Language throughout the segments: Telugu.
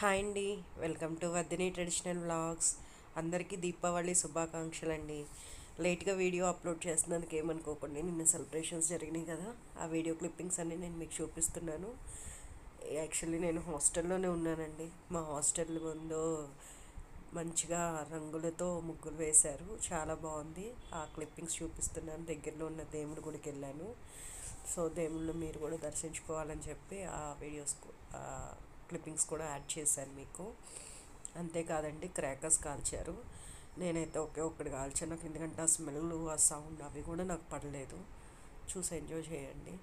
హాయ్ అండి, welcome to Vaddini traditional vlogs. అందరికీ దీపావళి శుభాకాంక్షలు అండి. లేట్గా వీడియో అప్లోడ్ చేస్తున్నందుకు ఏమనుకోకండి. నిన్న సెలబ్రేషన్స్ జరిగినాయి కదా, ఆ వీడియో క్లిప్పింగ్స్ అన్నీ నేను మీకు చూపిస్తున్నాను. యాక్చువల్లీ నేను హాస్టల్లోనే ఉన్నానండి. మా హాస్టల్ ముందు మంచిగా రంగులతో ముగ్గులు వేశారు, చాలా బాగుంది. ఆ క్లిప్పింగ్స్ చూపిస్తున్నాను. దగ్గరలో ఉన్న దేవుడి గుడికి వెళ్ళాను. సో దేవుళ్ళు మీరు కూడా దర్శించుకోవాలని చెప్పి ఆ వీడియోస్ క్లిప్పింగ్స్ కూడా యాడ్ చేశాను మీకు. అంతేకాదండి, క్రాకర్స్ కాల్చారు. నేనైతే ఒక్కటి కాల్చాను. నాకు ఎందుకంటే ఆ స్మెల్, ఆ సౌండ్ అవి కూడా నాకు పడలేదు. చూసి ఎంజాయ్ చేయండి.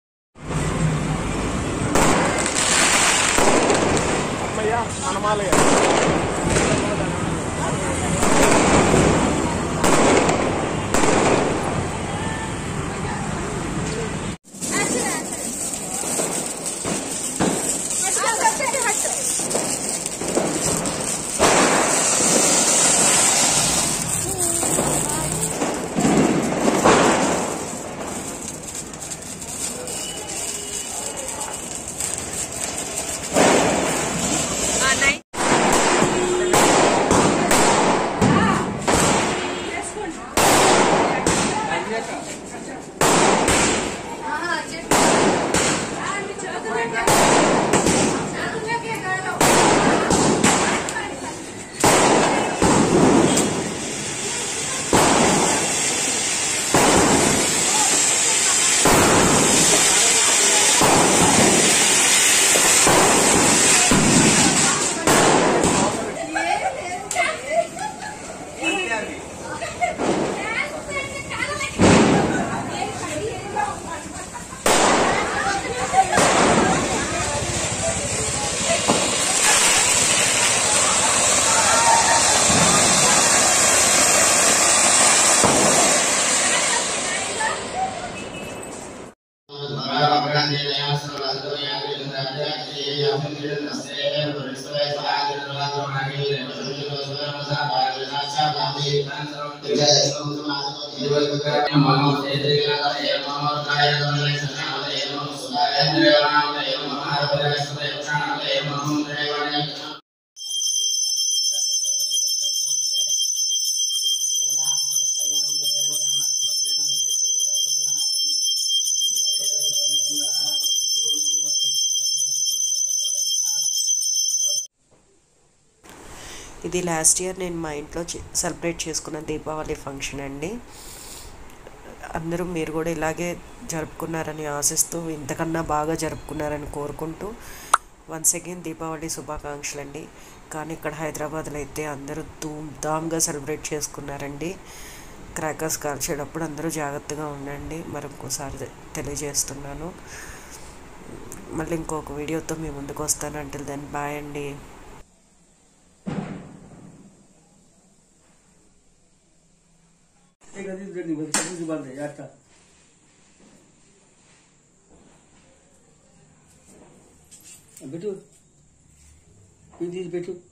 ఇది లాస్ట్ ఇయర్ నేను మా ఇంట్లో సెలబ్రేట్ చేసుకున్న దీపావళి ఫంక్షన్ అండి. అందరూ మీరు కూడా ఇలాగే జరుపుకున్నారని ఆశిస్తూ, ఇంతకన్నా బాగా జరుపుకున్నారని కోరుకుంటూ వన్స్ అగైన్ దీపావళి శుభాకాంక్షలు అండి. కానీ ఇక్కడ హైదరాబాద్లో అయితే అందరూ ధూమ్ధామ్గా సెలబ్రేట్ చేసుకున్నారండి. క్రాకర్స్ కాల్చేటప్పుడు అందరూ జాగ్రత్తగా ఉండండి. మరి ఇంకోసారి తెలియజేస్తున్నాను. మళ్ళీ ఇంకొక వీడియోతో మీ ముందుకు వస్తాను. అంటిల్ దెన్ బాయ్ అండి. बेटू,